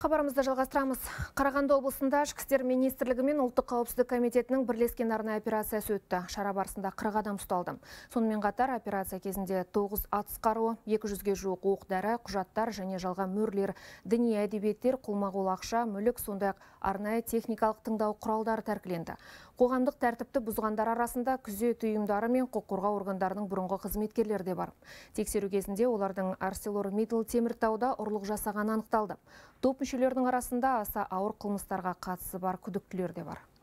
Хабарымызды жалғастырамыз. Қарағанды облысында Ішкі істер министрлігі мен Ұлттық қауіпсіздік комитетінің бірлескен арнайы операциясы өтті. Шара барысында 40 адам ұсталды. Сонымен қатар операция кезінде 9 атыс қаруы, 200-ге жуық оқ-дәрі, құжаттар және жалған мөрлер, діни әдебиеттер, қолма-қол ақша, мүлік, сондай-ақ арнайы техникалық тыңдау құралдары тәркіленді. Қоғамдық тәртіпті бұзғандар арасында күзет ұйымдары мен құқық қорғау органдарының бұрынғы қызметкерлері де бар. Тексеру кезінде олардың ArcelorMittal Теміртауда ұрлық жасағаны анықталды. Топ мүшелердің арасында аса ауыр қылмыстарға қатысы бар күдіктілер де бар.